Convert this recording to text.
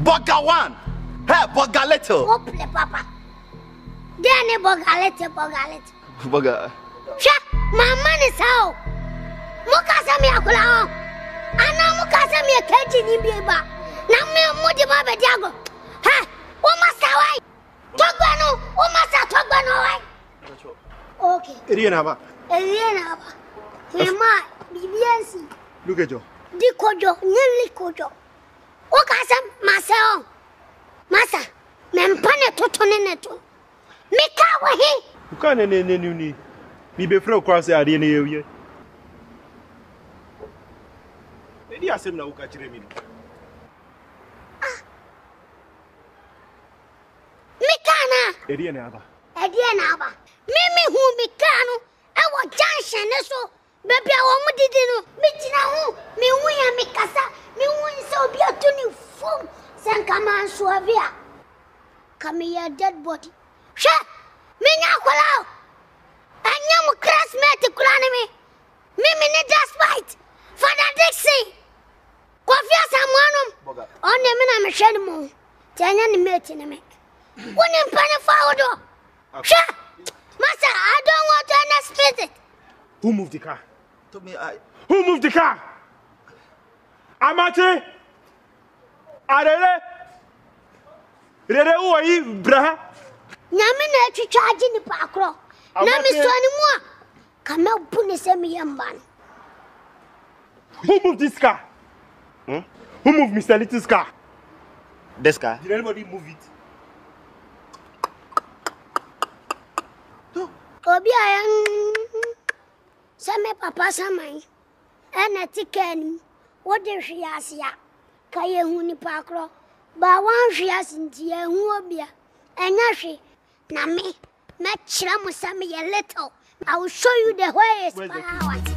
Burger 1. Hey, burger little. Oh, play papa. Then burger little. Burger. Sha, my man is how. Mukasa mi akula. Ana mukasa mi keji ni bieba. Na me mudi ba be diago. Ha, o masa wai. Togbanu, o masa togbanu wai. Okay. Eriena ba. Ema, bibiansi. Look at you. Dikojo, nyeli kojo. O kasa maseo. Masa, mempane totone neto. Mika wahi. Uka ne ni. Mi be frɛ kwa sɛ ade ne yewie. Edi asɛm na uka kyerɛ mi. Mikana. Eriena aba. Mimi hu mikano. Ewo junction ne so. Baby awo mu didi no. Mi gyina ho. Mi hu ya mikasa. Mi hu nse obi atuni fom. Senka man so avia. Come here dead body. She. Mi nya kwala. Anya mu classmate kula ne mi. Mimi ne just fight. Father Dixie. Kofi asamuanum. Onne mi na me hwede mo. Tanya ne mate ne me. Woni mpane fawodo. She. Master, I don't want to understand it. Who moved the car? To me, Who moved the car? Amakye. Adede. Dede who are you, brah? Nyame na atwitwaje ni paakro. Na mi so ani mu a. Kama bu ni se mi yamba. Who moved this car? Who moved Mr. Little's car? this car. Did anybody move it? Obi ayan. Same papa samai. Ena tikani. Wode hwiase a. Ka ye hu ni paakro. Ba wan hwiase nti ye hu obia. Enya hwe. Na me. Na chira mo same ye little. I will show you the way is power.